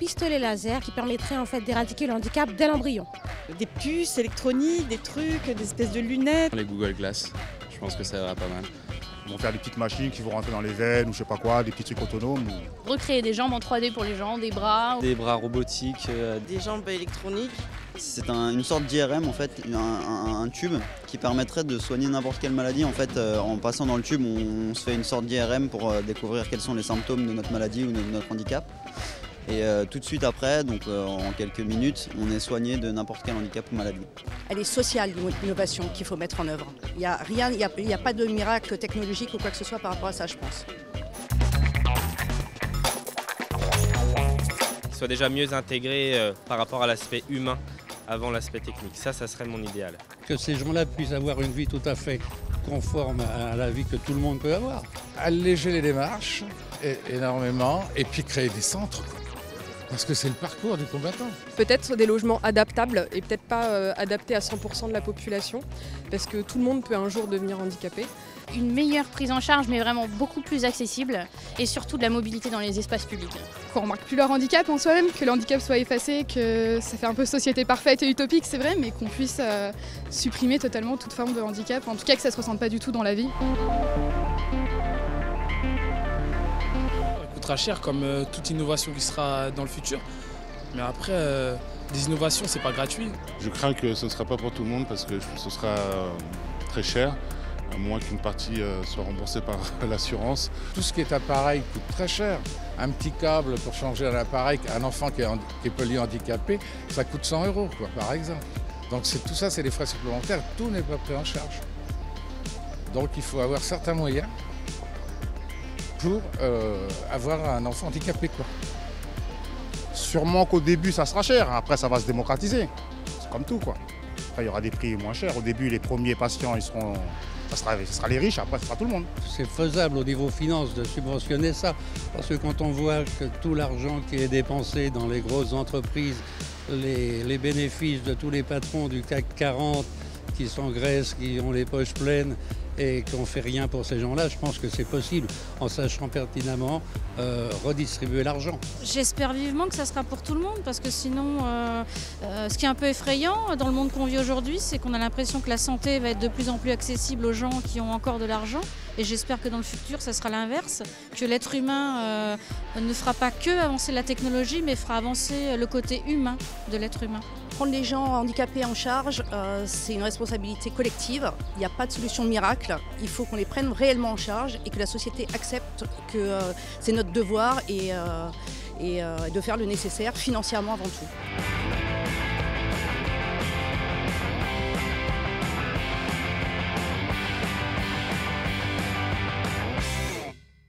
pistolet laser qui permettrait en fait d'éradiquer le handicap dès l'embryon. Des puces électroniques, des trucs, des espèces de lunettes. Les Google Glass, je pense que ça ira pas mal. Ils vont faire des petites machines qui vont rentrer dans les veines ou je sais pas quoi, des petits trucs autonomes. Recréer des jambes en 3D pour les gens, des bras. Des bras robotiques. Des jambes électroniques. C'est une sorte d'IRM en fait, un tube qui permettrait de soigner n'importe quelle maladie. En fait, en passant dans le tube, on se fait une sorte d'IRM pour découvrir quels sont les symptômes de notre maladie ou de notre handicap. Et tout de suite après, donc en quelques minutes, on est soigné de n'importe quel handicap ou maladie. Elle est sociale, l'innovation qu'il faut mettre en œuvre. Il n'y a rien, il n'y a pas de miracle technologique ou quoi que ce soit par rapport à ça, je pense. Soit déjà mieux intégré par rapport à l'aspect humain avant l'aspect technique. Ça serait mon idéal. Que ces gens-là puissent avoir une vie tout à fait conforme à la vie que tout le monde peut avoir. Alléger les démarches énormément et puis créer des centres. Parce que c'est le parcours du combattant. Peut-être des logements adaptables et peut-être pas adaptés à 100% de la population, parce que tout le monde peut un jour devenir handicapé. Une meilleure prise en charge, mais vraiment beaucoup plus accessible, et surtout de la mobilité dans les espaces publics. Qu'on remarque plus leur handicap en soi-même, que le handicap soit effacé, que ça fait un peu société parfaite et utopique, c'est vrai, mais qu'on puisse supprimer totalement toute forme de handicap, en tout cas que ça ne se ressente pas du tout dans la vie. Cher comme toute innovation qui sera dans le futur. Mais après, des innovations, c'est pas gratuit. Je crains que ce ne sera pas pour tout le monde parce que ce sera très cher, à moins qu'une partie soit remboursée par l'assurance. Tout ce qui est appareil coûte très cher. Un petit câble pour changer un appareil, un enfant qui est polyhandicapé, ça coûte 100 € quoi, par exemple. Donc tout ça, c'est des frais supplémentaires. Tout n'est pas pris en charge. Donc il faut avoir certains moyens pour avoir un enfant handicapé, quoi. Sûrement qu'au début ça sera cher, après ça va se démocratiser. C'est comme tout quoi. Après il y aura des prix moins chers. Au début les premiers patients ce sera les riches, après ce sera tout le monde. C'est faisable au niveau finance de subventionner ça. Parce que quand on voit que tout l'argent qui est dépensé dans les grosses entreprises, les bénéfices de tous les patrons du CAC 40 qui s'engraissent, qui ont les poches pleines, et qu'on ne fait rien pour ces gens-là, je pense que c'est possible, en sachant pertinemment redistribuer l'argent. J'espère vivement que ça sera pour tout le monde, parce que sinon, ce qui est un peu effrayant dans le monde qu'on vit aujourd'hui, c'est qu'on a l'impression que la santé va être de plus en plus accessible aux gens qui ont encore de l'argent. Et j'espère que dans le futur, ça sera l'inverse, que l'être humain ne fera pas que avancer la technologie, mais fera avancer le côté humain de l'être humain. Prendre les gens handicapés en charge, c'est une responsabilité collective. Il n'y a pas de solution miracle. Il faut qu'on les prenne réellement en charge et que la société accepte que c'est notre devoir et de faire le nécessaire financièrement avant tout.